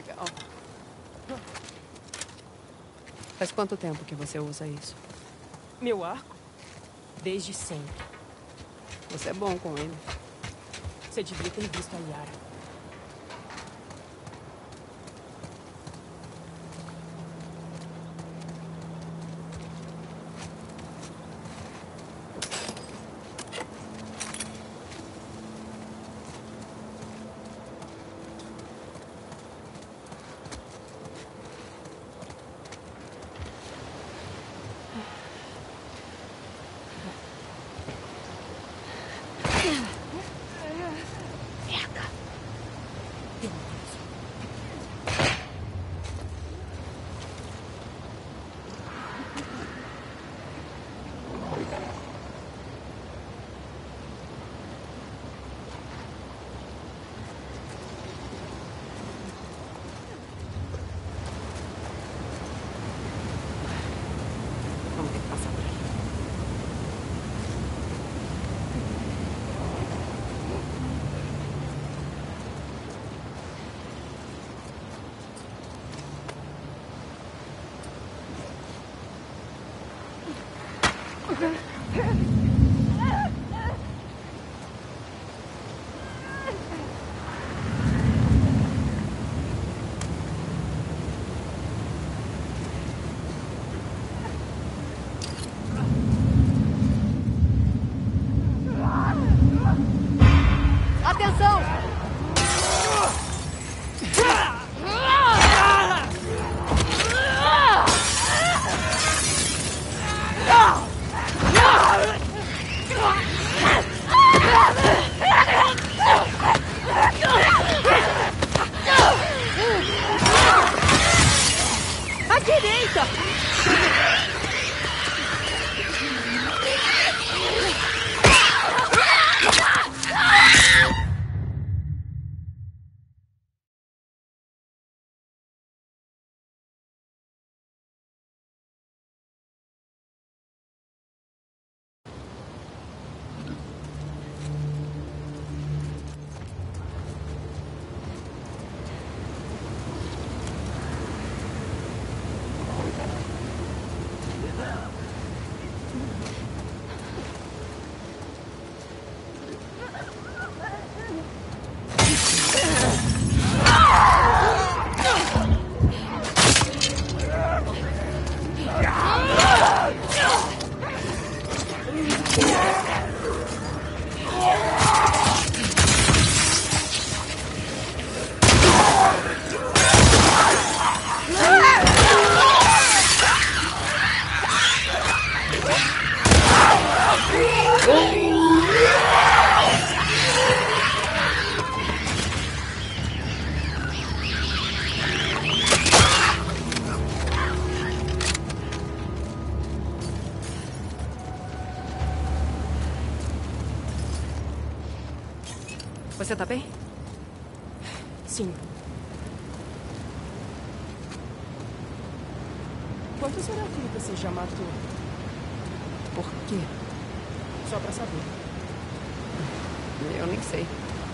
legal. Faz quanto tempo que você usa isso? Meu arco? Desde sempre. Você é bom com ele. Você devia ter visto a Yara. Vamos ter que passar por aqui. Atenção! À direita! Você tá bem? Sim. Quantos serafitas você já matou? Por quê? Só pra saber. Eu nem sei.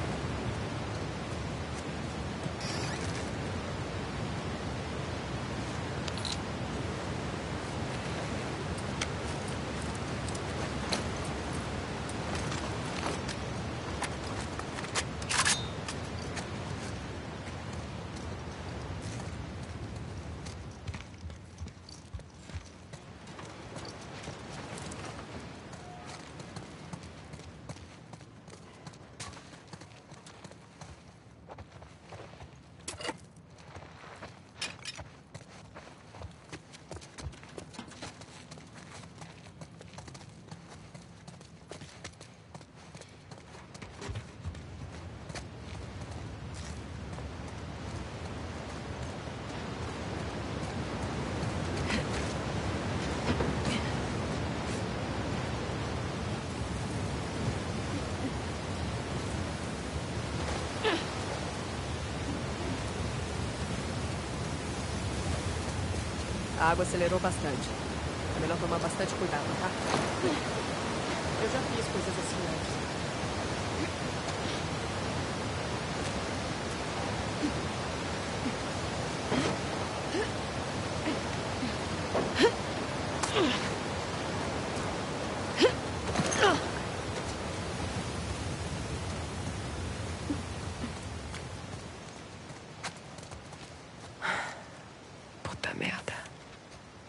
A água acelerou bastante. É melhor tomar bastante cuidado, tá? Eu já fiz coisas assim antes.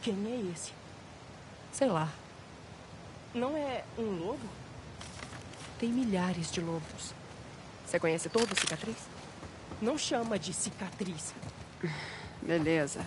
Quem é esse? Sei lá. Não é um lobo? Tem milhares de lobos. Você conhece todo o Cicatriz? Não chama de cicatriz. Beleza.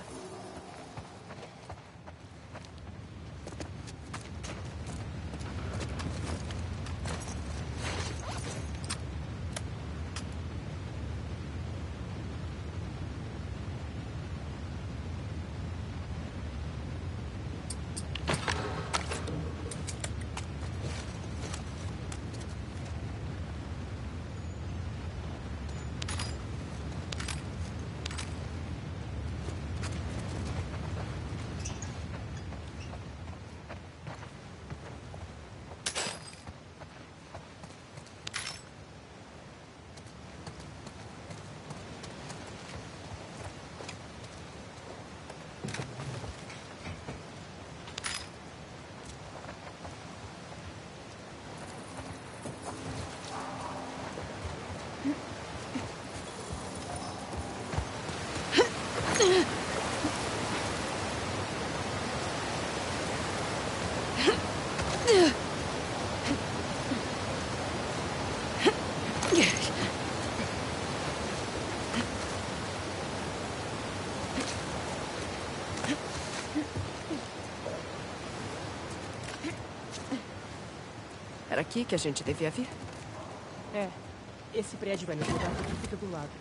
Era aqui que a gente devia vir? É. Esse prédio vai nos levar porque fica do lado.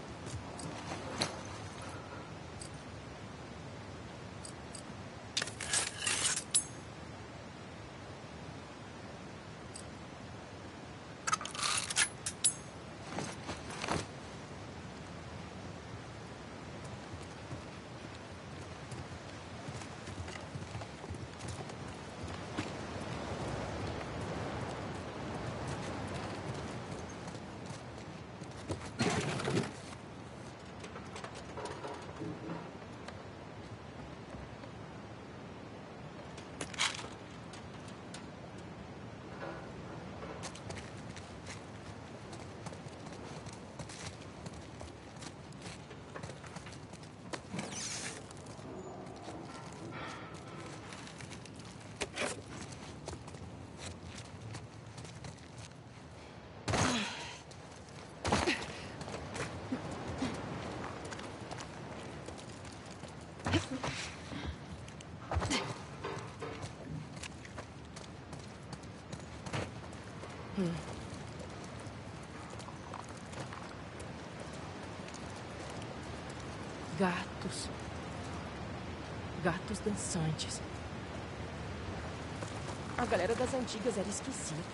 Gatos. Gatos dançantes. A galera das antigas era esquisita.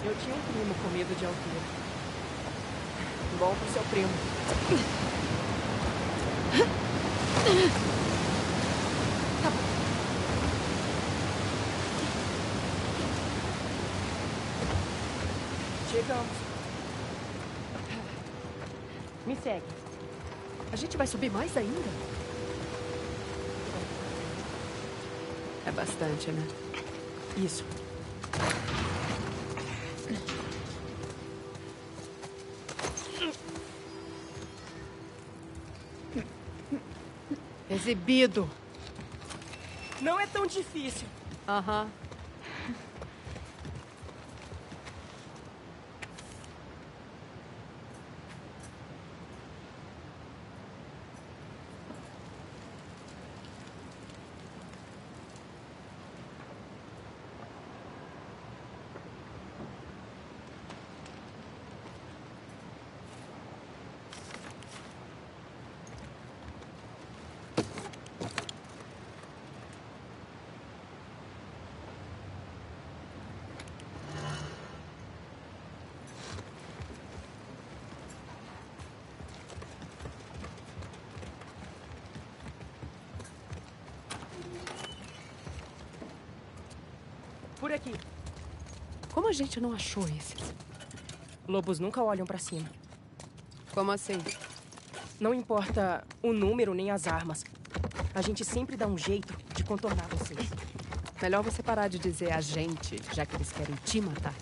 Eu tinha um primo com medo de altura. Bom pro seu primo. Tá bom. Chegamos. Me segue. A gente vai subir mais ainda? É bastante, né? Isso. Exibido. Não é tão difícil. Aham. Por aqui. Como a gente não achou esses? Lobos nunca olham pra cima. Como assim? Não importa o número nem as armas. A gente sempre dá um jeito de contornar vocês. Melhor você parar de dizer a gente, já que eles querem te matar.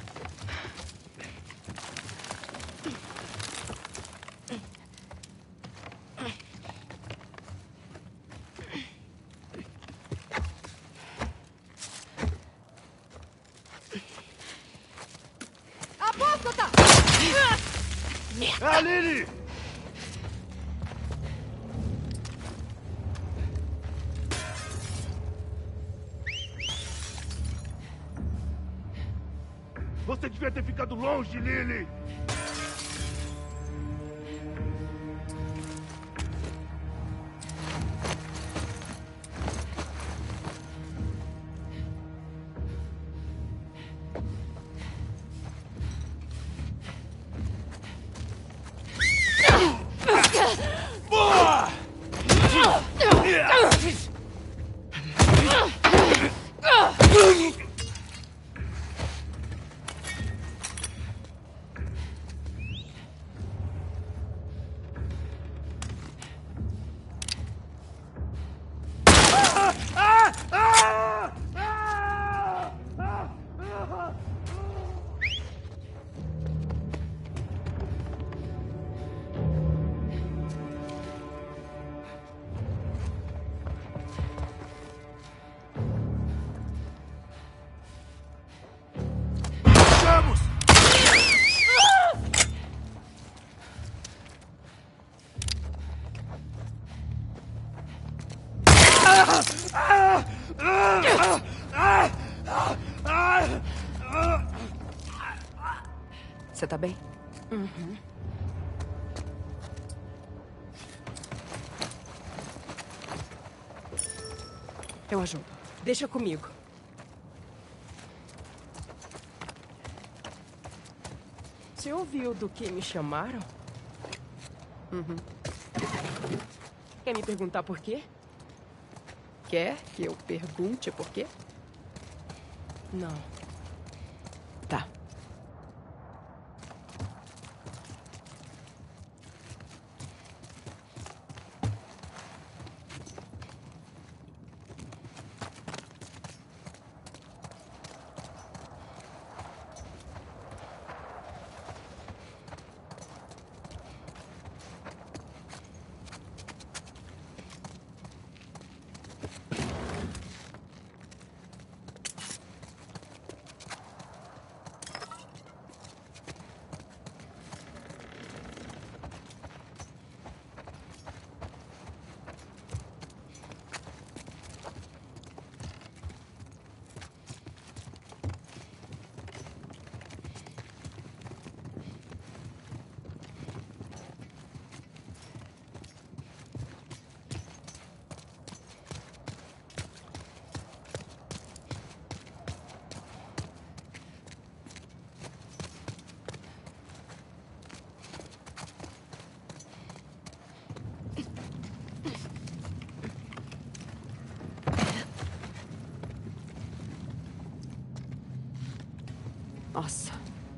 Apóstata! Ah, Lily! Você devia ter ficado longe, Lily! Vamos! Você tá bem? Uhum. Eu ajudo. Deixa comigo. Você ouviu do que me chamaram? Uhum. Quer me perguntar por quê? Quer que eu pergunte por quê? Não. Tá. Nossa.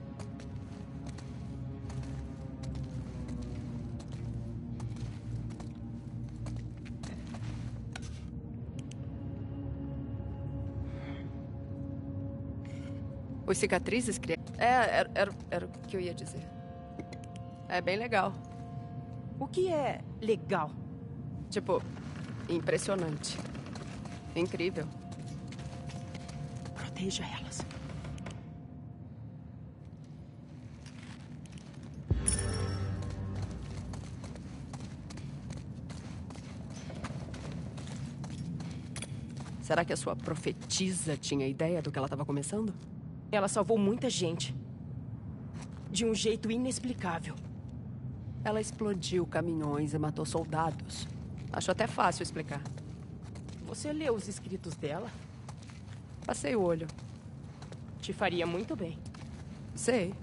Os cicatrizes criadas. Era o que eu ia dizer. É bem legal. O que é legal? Tipo, impressionante. Incrível. Proteja elas. Será que a sua profetisa tinha ideia do que ela estava começando? Ela salvou muita gente. De um jeito inexplicável. Ela explodiu caminhões e matou soldados. Acho até fácil explicar. Você leu os escritos dela? Passei o olho. Te faria muito bem. Sei.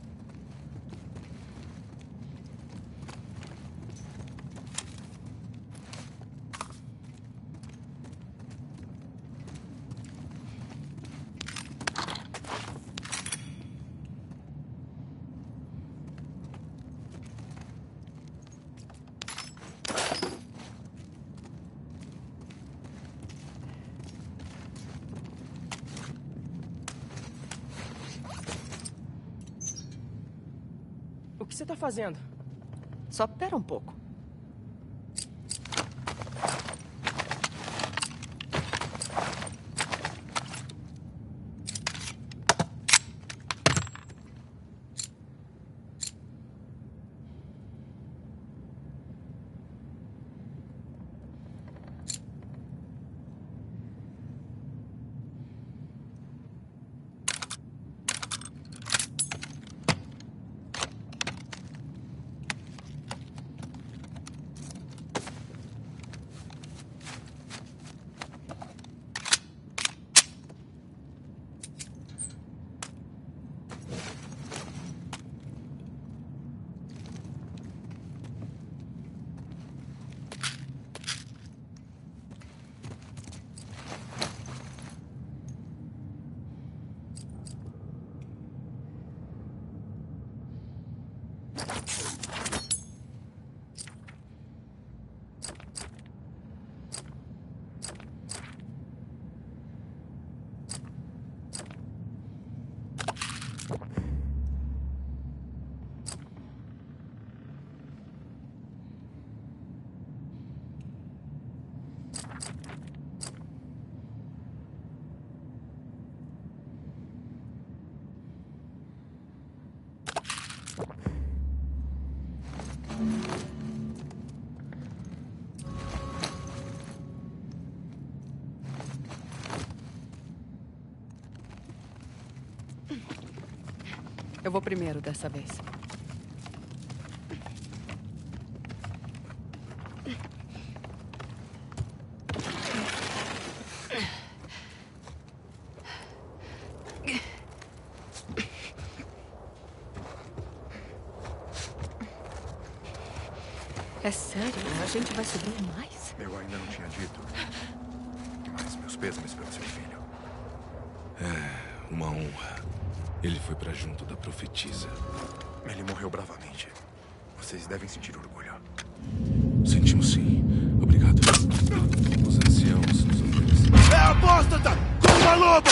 O que você tá fazendo? Só pera um pouco. Eu vou primeiro dessa vez. É sério? A gente vai subir mais? Eu ainda não tinha dito. Mas meus pêsames pelo seu filho. É uma honra. Ele foi pra junto da profetisa. Ele morreu bravamente. Vocês devem sentir orgulho. Sentimos sim. Obrigado. Os anciãos nos ofereceram. É apóstata! Como uma loba!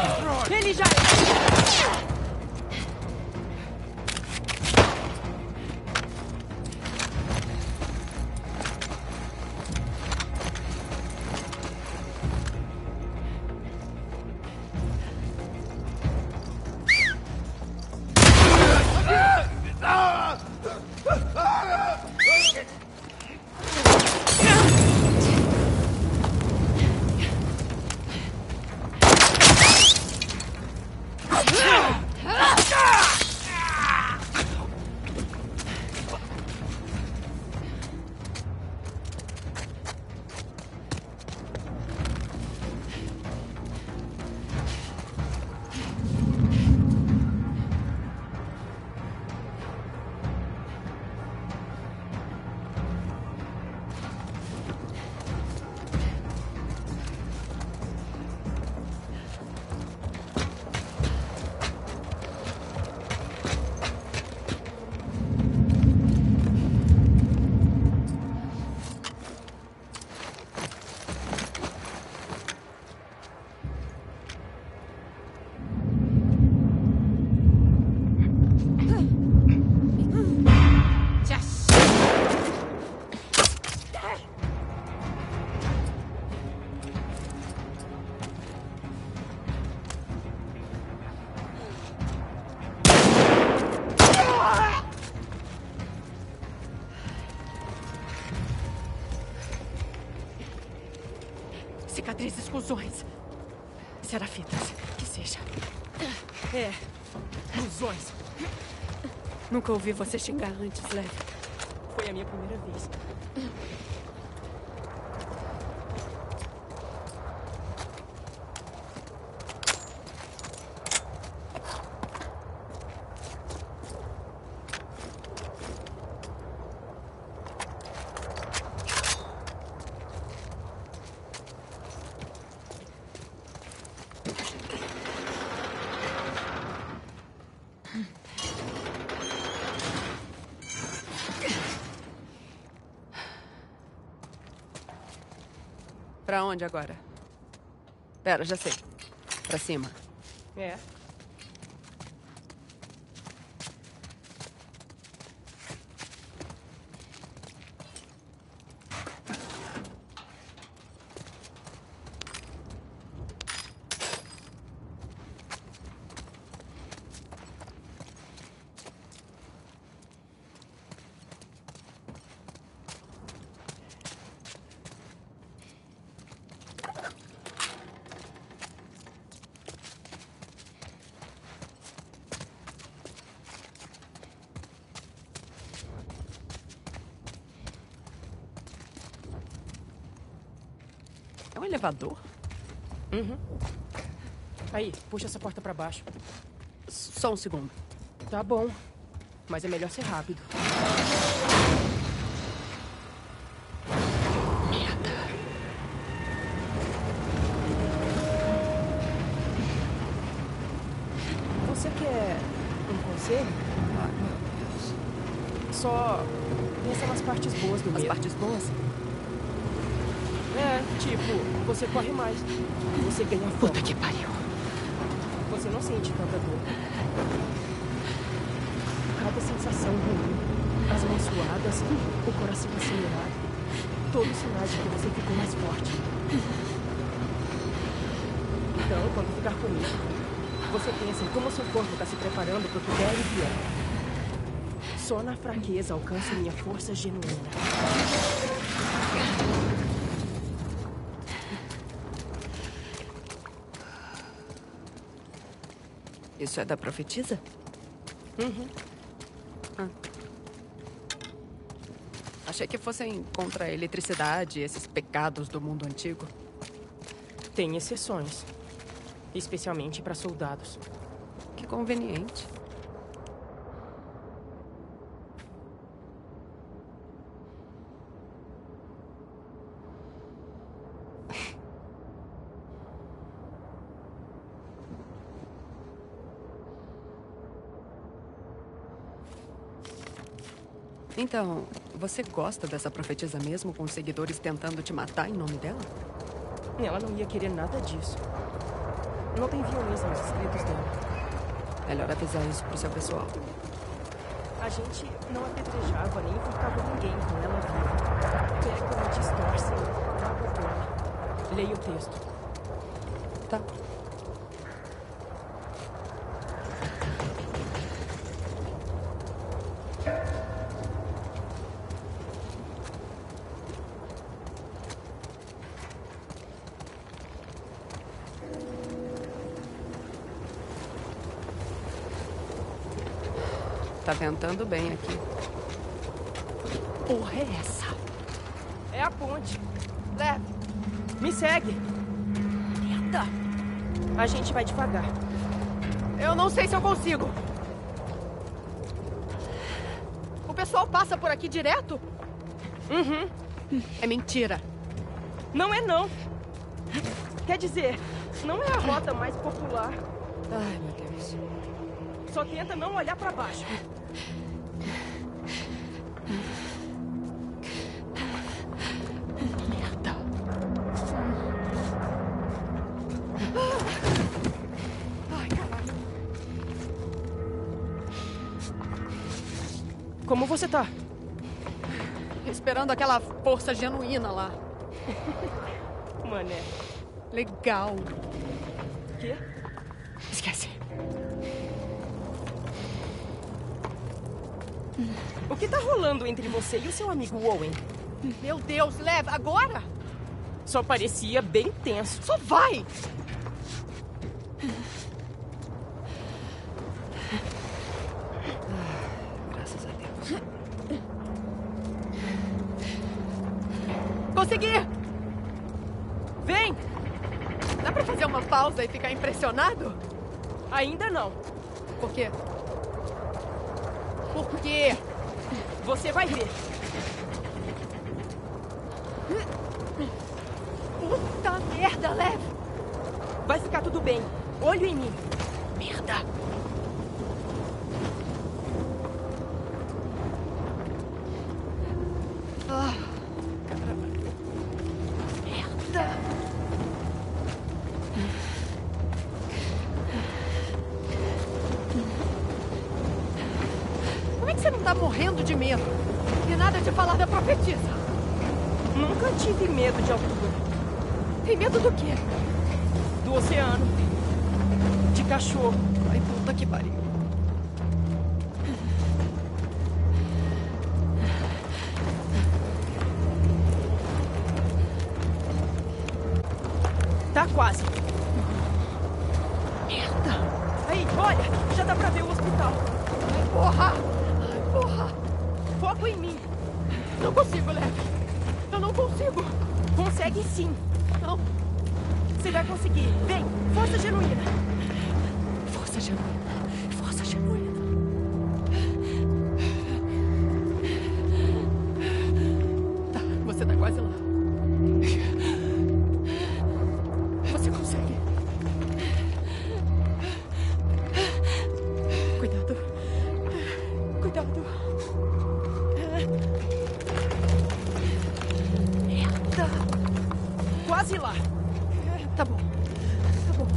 Ele já... Cicatrizes, fusões. Serafitas, que seja. É, fusões. Nunca ouvi você xingar antes, Lev. Foi a minha primeira vez. Pra onde agora? Pera, já sei. Pra cima. É. É um elevador? Uhum. Aí, puxa essa porta pra baixo. Só um segundo. Tá bom. Mas é melhor ser rápido. Merda. Você quer um conselho? Ai, meu Deus. Só pensa nas partes boas do As medo. partes boas? É, tipo, você corre mais. Você ganha fama. Puta que pariu. Você não sente tanta dor. Cada sensação ruim, as mãos suadas, o coração acelerado. Todos sinais de que você ficou mais forte. Então, quando ficar comigo, você pensa em como seu corpo está se preparando para o que der e vier. Só na fraqueza alcanço minha força genuína. Isso é da profetisa? Uhum. Achei que fossem contra a eletricidade e esses pecados do mundo antigo. Tem exceções. Especialmente para soldados. Que conveniente. Então, você gosta dessa profetisa mesmo, com os seguidores tentando te matar em nome dela? Ela não ia querer nada disso. Não tem violência nos escritos dela. Melhor avisar isso pro seu pessoal. A gente não apedrejava nem enforcava ninguém com ela viva. Pegam, distorcem, acabam com ela. Leia o texto. Tá. Tá ventando bem aqui. Porra é essa? É a ponte. Leve. Me segue. Merda. A gente vai devagar. Eu não sei se eu consigo. O pessoal passa por aqui direto? Uhum. É mentira. Não é não. Quer dizer, não é a rota mais popular. Ai, meu Deus. Só tenta não olhar pra baixo. Merda. Ai, caralho. Como você tá? Esperando aquela força genuína lá. Mané. Legal. Quê? Esquece. O que tá rolando entre você e o seu amigo Owen? Meu Deus, Lev, agora? Só parecia bem tenso. Só vai! Graças a Deus. Consegui! Vem! Dá pra fazer uma pausa e ficar impressionado? Ainda não. Por quê? Por quê? Você vai ver. Puta merda, Lev! Vai ficar tudo bem. Olho em mim. Merda! Ah, caramba. Merda! Como é que você não tá morrendo de medo? E nada de falar da profetisa. Nunca tive medo de altura. Tem medo do quê? Do oceano. De cachorro. Ai, puta que pariu. Tá quase. Merda! Aí, olha. Já dá pra ver o hospital. Ai, porra! Ai, porra! Foco em mim. Não consigo, Lev. Eu não consigo. Consegue sim. Não. Você vai conseguir. Vem. Força genuína. Força genuína. Força genuína. Tá, você tá quase lá. Você consegue. Cuidado. Cuidado. Merda. Quase lá. Tá bom. Tá bom.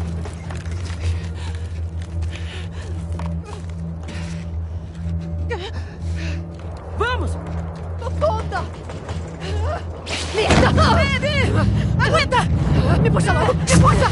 Vamos. Tô tonta! Merda! Baby! Aguenta! Me puxa logo! Me puxa!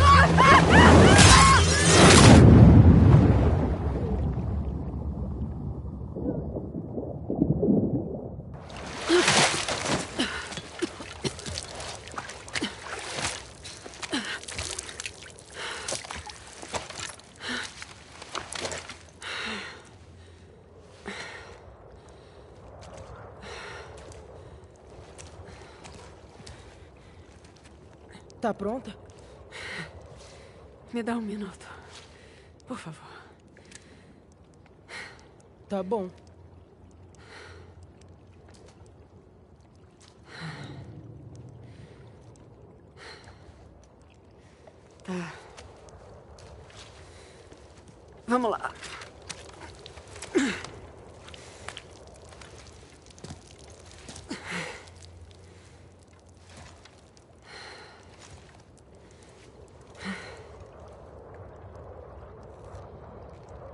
Tá pronta? Me dá um minuto. Por favor. Tá bom. Tá. Vamos lá.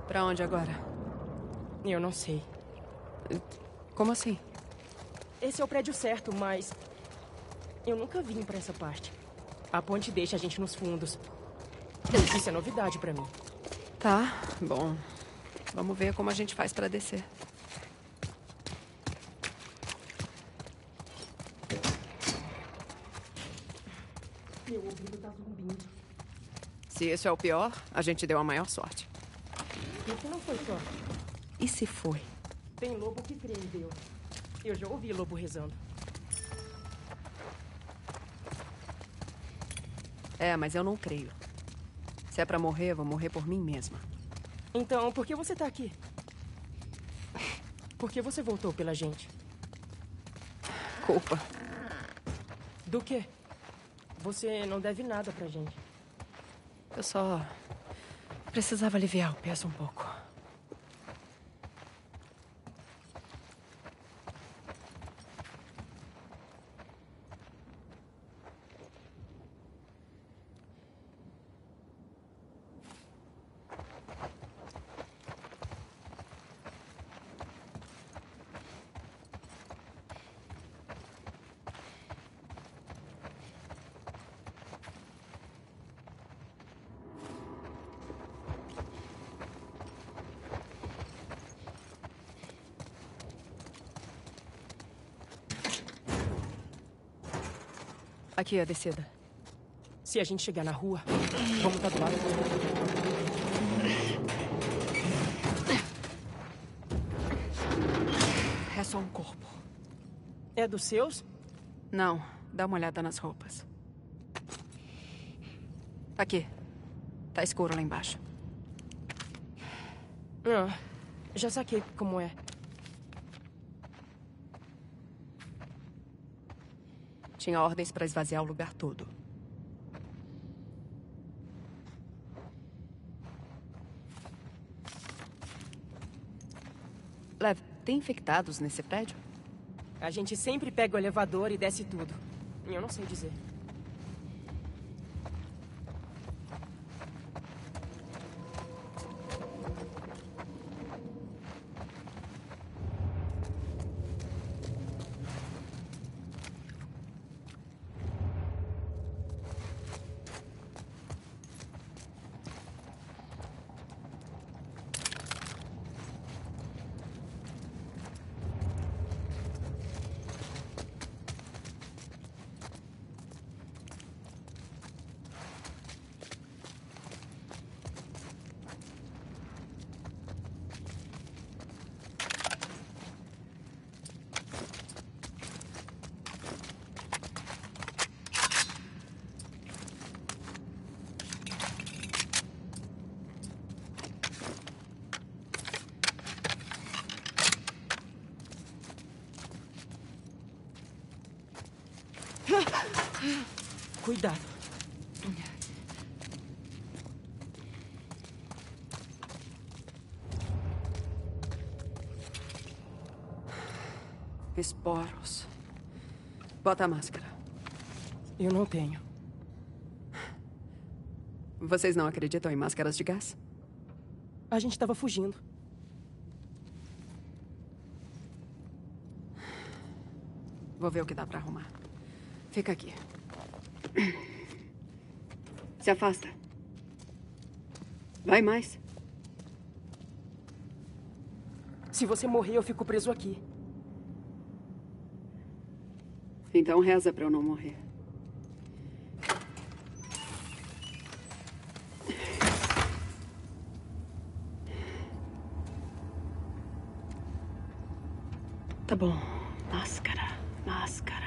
Pra onde agora? Eu não sei. Como assim? Esse é o prédio certo, mas... eu nunca vim pra essa parte. A ponte deixa a gente nos fundos. Isso é novidade pra mim. Tá, bom. Vamos ver como a gente faz pra descer. Meu ouvido tá zumbindo. Se isso é o pior, a gente deu a maior sorte. Isso não foi só. E se foi? Tem lobo que crê em Deus. Eu já ouvi lobo rezando. É, mas eu não creio. Se é pra morrer, eu vou morrer por mim mesma. Então, por que você tá aqui? Por que você voltou pela gente? Culpa. Do quê? Você não deve nada pra gente. Eu só precisava aliviar o peso um pouco. Aqui é a descida. Se a gente chegar na rua, vamos estar do lado. É só um corpo. É dos seus? Não, dá uma olhada nas roupas. Aqui. Tá escuro lá embaixo. Ah, já saquei como é. Tinha ordens pra esvaziar o lugar todo. Lev, tem infectados nesse prédio? A gente sempre pega o elevador e desce tudo. Eu não sei dizer. Cuidado. Esporos. Bota a máscara. Eu não tenho. Vocês não acreditam em máscaras de gás? A gente tava fugindo. Vou ver o que dá pra arrumar. Fica aqui. Se afasta. Vai mais. Se você morrer, eu fico preso aqui. Então reza pra eu não morrer. Tá bom. Máscara, máscara.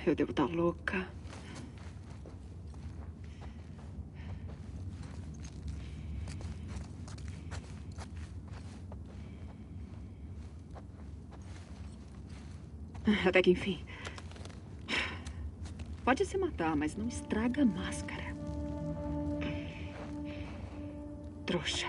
Eu devo estar louca. Até que enfim. Pode se matar, mas não estraga a máscara. Trouxa.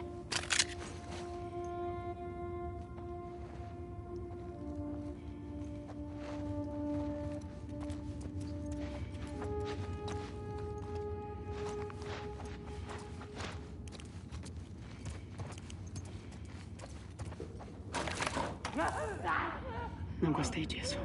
Não gostei disso.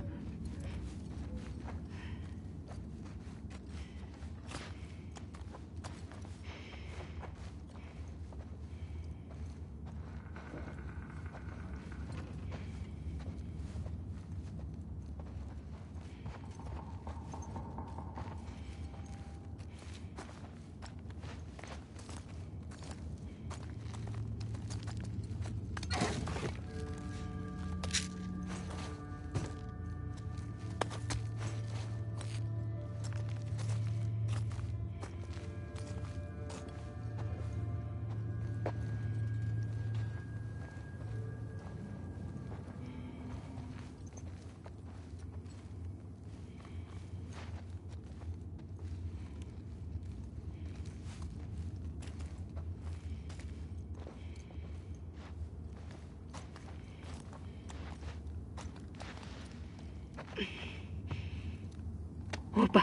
Opa!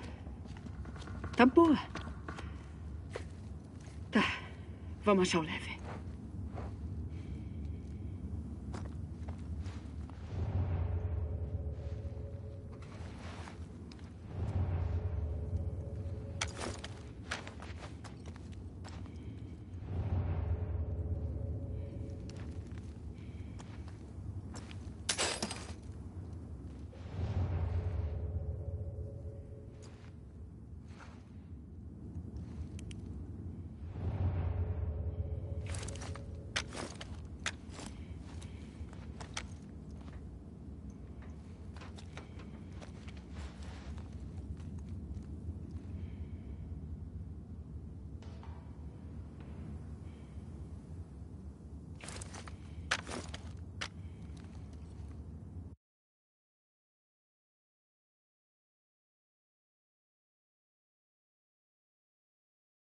Tá boa. Tá, vamos achar o leve.